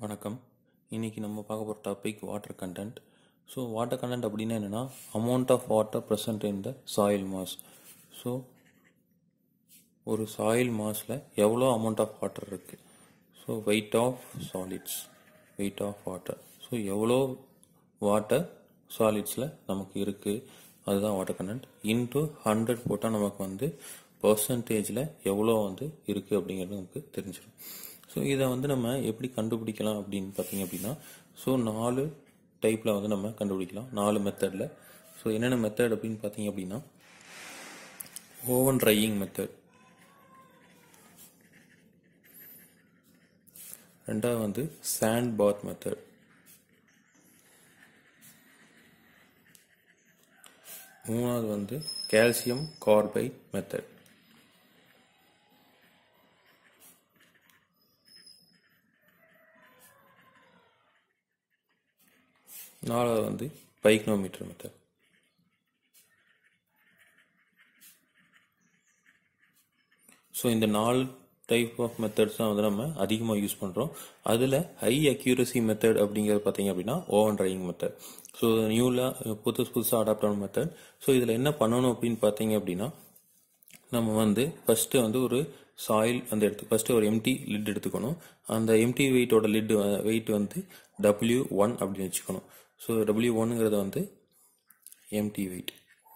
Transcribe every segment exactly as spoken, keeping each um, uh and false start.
வணக்கம். இன்னைக்கு நம்ம பார்க்க போகிற topic water content. So water content அப்படின்னா என்னென்னா amount of water present in the soil mass. So ஒரு சாயில் மாஸில் எவ்வளோ அமௌண்ட் ஆஃப் வாட்டர் இருக்குது. So weight of solids, weight of water. So எவ்வளோ வாட்டர் சாலிட்ஸில் நமக்கு இருக்குது, அதுதான் வாட்டர் கண்டென்ட். இன்ட்டு ஹண்ட்ரட் போட்டால் நமக்கு வந்து பர்சன்டேஜில் எவ்வளோ வந்து இருக்குது அப்படிங்கிறது நமக்கு தெரிஞ்சிடும். ஸோ இதை வந்து நம்ம எப்படி கண்டுபிடிக்கலாம் அப்படின்னு பார்த்தீங்க அப்படின்னா, ஸோ நாலு டைப்பில் வந்து நம்ம கண்டுபிடிக்கலாம், நாலு மெத்தடில். ஸோ என்னென்ன மெத்தட் அப்படின்னு பார்த்தீங்க அப்படின்னா, ஓவன் ட்ரையிங் மெத்தட், ரெண்டாவது வந்து சாண்ட் பாத் மெத்தட், மூணாவது வந்து கால்சியம் கார்பைட் மெத்தட், நாலாவது வந்து பைக்னோமீட்டர் மெத்தட். ஸோ இந்த நாலு டைப் ஆஃப் மெத்தட்ஸ் தான் வந்து நம்ம அதிகமாக யூஸ் பண்ணுறோம். அதில் ஹை அக்யூரசி மெத்தட் அப்படிங்கிறது பார்த்தீங்க அப்படின்னா ஓவன் ட்ரையிங் மெத்தட். ஸோ நியூலாக புதுசு புதுசாக அடாப்ட் ஆன மெத்தட். ஸோ இதில் என்ன பண்ணணும் அப்படின்னு பார்த்தீங்க அப்படின்னா, நம்ம வந்து ஃபஸ்ட்டு வந்து ஒரு சாயில் அந்த எடுத்து ஃபஸ்ட்டு ஒரு எம்டி லிட் எடுத்துக்கணும். அந்த எம்டி வெயிட்டோட லிட் வெயிட் வந்து டபிள்யூ ஒன் அப்படின்னு வச்சுக்கணும். ஸோ டபிள்யூ ஒன்னுங்கிறது வந்து empty weight,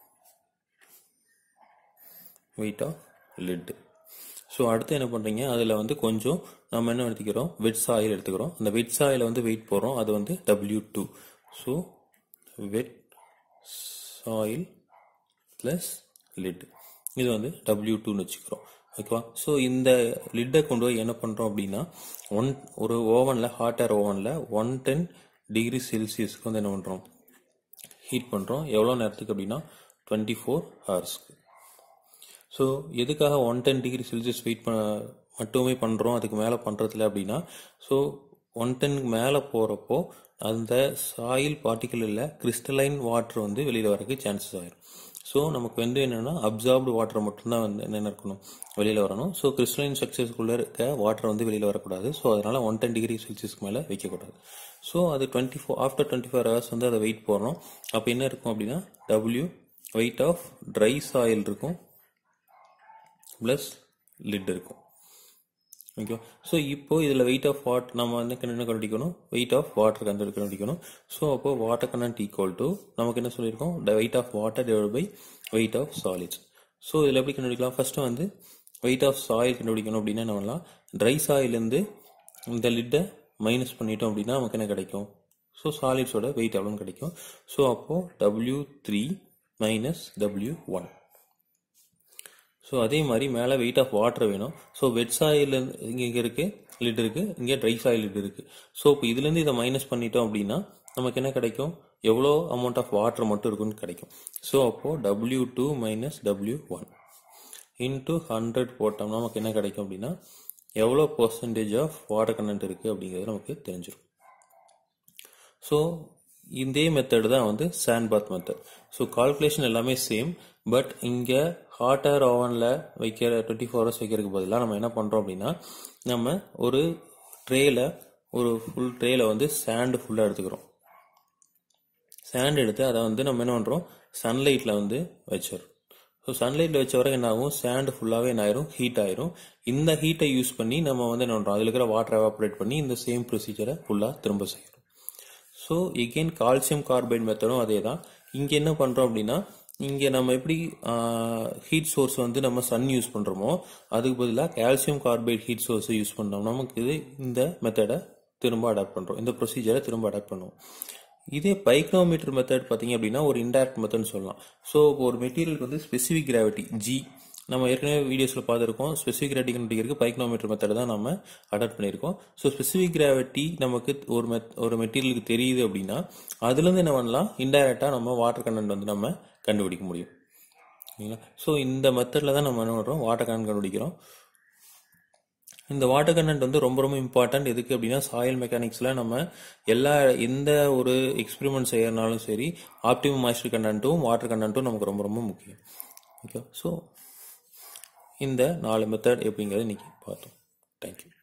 weight of lid. So அடுத்து என்ன பண்ணுறீங்க, அதில் வந்து கொஞ்சம் நம்ம என்ன எடுத்துக்கிறோம், வெட் சாயில் எடுத்துக்கிறோம். அந்த வெட் சாயில் வந்து வெயிட் போடுறோம், அது வந்து W two. So wet soil plus lid, இது வந்து டபிள்யூ டூன்னு வச்சுக்கிறோம். ஓகேவா. ஸோ இந்த லிட்டை கொண்டு போய் என்ன பண்ணுறோம் அப்படின்னா, ஒன் ஒரு ஓவனில் ஹாட் ஏர் ஓவனில் ஒன் டென் டிகிரி செல்சியஸ்க்கு வந்து என்ன பண்ணுறோம், ஹீட் பண்ணுறோம். எவ்வளோ நேரத்துக்கு அப்படின்னா டுவெண்ட்டி ஃபோர் ஹவர்ஸ்க்கு. ஸோ எதுக்காக one ten degree Celsius weight பண்ண மட்டுமே பண்ணுறோம், அதுக்கு மேலே பண்ணுறதில்ல அப்படின்னா, ஸோ ஒன் டென்னுக்கு மேலே போகிறப்போ அந்த சாயில் பார்ட்டிக்கலில் கிறிஸ்டலைன் வாட்டர் வந்து வெளியில் வரக்கு சான்சஸ் ஆகிடும். ஸோ நமக்கு வந்து என்னென்னா அப்சார்ப்டு வாட்டர் மட்டும்தான் வந்து என்னென்ன இருக்கணும், வெளியில் வரணும். ஸோ கிறிஸ்டலைன் ஸ்ட்ரக்சர்ஸ்குள்ளே இருக்க வாட்டர் வந்து வெளியில் வரக்கூடாது. ஸோ அதனால் ஒன் டென் டிகிரி செல்சியஸ்க்கு மேலே வைக்கக்கூடாது. ஸோ அது twenty four after twenty four hours வந்து அதை வெயிட் போடுறோம். அப்போ என்ன இருக்கும் அப்படின்னா W weight of dry soil இருக்கும் ப்ளஸ் லிட் இருக்கும். ஓகே. ஸோ இப்போ இதில் வெயிட் ஆஃப் வாட்டர் நம்ம வந்து என்ன கண்டுபிடிக்கணும், வெயிட் ஆஃப் வாட்டர் கண்டு கண்டுபிடிக்கணும். ஸோ அப்போ வாட்டர் கண்டென்ட் ஈக்குவல் டு நமக்கு என்ன சொல்லியிருக்கோம், weight of water divide by weight of solids. So இதில் எப்படி கண்டுபிடிக்கலாம், ஃபர்ஸ்ட்டு வந்து வெயிட் ஆஃப் சாயில் கண்டுபிடிக்கணும் அப்படின்னா என்ன பண்ணலாம், ட்ரை சாயிலேருந்து இந்த லிட்டை மைனஸ் பண்ணிட்டோம் அப்படின்னா நமக்கு என்ன கிடைக்கும், ஸோ சாலிட்ஸோட வெயிட் எவ்வளோன்னு கிடைக்கும். ஸோ அப்போ W three minus W one. So அதே மாதிரி மேலே வெயிட் ஆஃப் வாட்டர் வேணும். ஸோ வெட் சாயில் இங்கே இங்கே இருக்குது லிட் இருக்குது, இங்கே ட்ரை சாயில் லிட் இருக்குது. ஸோ இப்போ இதுலேருந்து இதை மைனஸ் பண்ணிட்டோம் அப்படின்னா நமக்கு என்ன கிடைக்கும், எவ்வளோ அமௌண்ட் ஆஃப் வாட்டர் மட்டும் இருக்குன்னு கிடைக்கும். ஸோ அப்போது W two minus W one into hundred போட்டோம்னா நமக்கு என்ன கிடைக்கும் அப்படின்னா எவ்வளோ பர்சன்டேஜ் ஆஃப் வாட்டர் கண்டென்ட் இருக்குது அப்படிங்கிறது நமக்கு தெரிஞ்சிடும். ஸோ இதே மெத்தட் தான் வந்து sand bath method. So calculation எல்லாமே சேம். பட் இங்கே ஹாட் ஏர் ஓவனில் வைக்கிற டுவெண்ட்டி ஃபோர் ஹவர்ஸ் வைக்கிறதுக்கு பதிலாக நம்ம என்ன பண்ணுறோம் அப்படின்னா, நம்ம ஒரு ட்ரேயில் ஒரு ஃபுல் ட்ரேயில் வந்து சாண்டு ஃபுல்லாக எடுத்துக்கிறோம். சாண்ட் எடுத்து அதை வந்து நம்ம என்ன பண்ணுறோம், சன்லைட்டில் வந்து வச்சிடறோம். ஸோ சன்லைட்டில் வச்ச வரை என்ன ஆகும், சாண்டு ஃபுல்லாகவே என்ன ஆயிரும், ஹீட் ஆயிரும். இந்த ஹீட்டை யூஸ் பண்ணி நம்ம வந்து என்ன பண்ணுறோம், அதில் இருக்கிற வாட்டர் எவாப்ரேட் பண்ணி இந்த சேம் ப்ரொசீஜரை ஃபுல்லாக திரும்ப செய்யறோம். ஸோ எகெயின் கால்சியம் கார்பைட் மெத்தடும் அதே தான். இங்கே என்ன பண்ணுறோம் அப்படின்னா, இங்கே நம்ம எப்படி ஹீட் சோர்ஸ் வந்து நம்ம சன் யூஸ் பண்ணுறோமோ அதுக்கு பதிலாக கால்சியம் கார்பைட் ஹீட் சோர்ஸை யூஸ் பண்ணோம். நமக்கு இது இந்த மெத்தடை திரும்ப அடாப்ட் பண்ணுறோம், இந்த ப்ரொசீஜரை திரும்ப அடாப்ட் பண்ணுவோம். இதே பைக்னோமீட்டர் மெத்தட் பார்த்தீங்க அப்படின்னா ஒரு இன்டைரக்ட் மெத்தட்னு சொல்லலாம். ஸோ ஒரு மெட்டீரியலுக்கு வந்து ஸ்பெசிஃபிக் கிராவிட்டி ஜி நம்ம ஏற்கனவே வீடியோஸில் பார்த்துருக்கோம். ஸ்பெசிஃபிக் கிராவிட்டி கண்டுபிடிக்கிறதுக்கு பைக்னோமீட்டர் மெத்தட் தான் நம்ம அடாப்ட் பண்ணியிருக்கோம். ஸோ ஸ்பெசிஃபிக் கிராவிட்டி நமக்கு ஒரு மெத் ஒரு மெட்டீரியலுக்கு தெரியுது அப்படின்னா அதுலேருந்து என்ன பண்ணலாம், இன்டைரக்டாக நம்ம வாட்டர் கண்டென்ட் வந்து நம்ம கண்டுபிடிக்க முடியும். சரிங்களா. ஸோ இந்த மெத்தடில் தான் நம்ம என்ன பண்ணுறோம், வாட்டர் கண்டென்ட் கண்டுபிடிக்கிறோம். இந்த வாட்டர் கண்டென்ட் வந்து ரொம்ப ரொம்ப இம்பார்ட்டன்ட். எதுக்கு அப்படின்னா சாயில் மெக்கானிக்ஸில் நம்ம எல்லா எந்த ஒரு எக்ஸ்பெரிமெண்ட் செய்யறதுனாலும் சரி ஆப்டிமம் மாய்ஸ்சர் கண்டென்ட்டும் வாட்டர் கண்டென்ட்டும் நமக்கு ரொம்ப ரொம்ப முக்கியம். ஓகே. ஸோ இந்த நாலு மெத்தட் எப்படிங்கிறது இன்னைக்கு பார்த்தோம். தேங்க்யூ.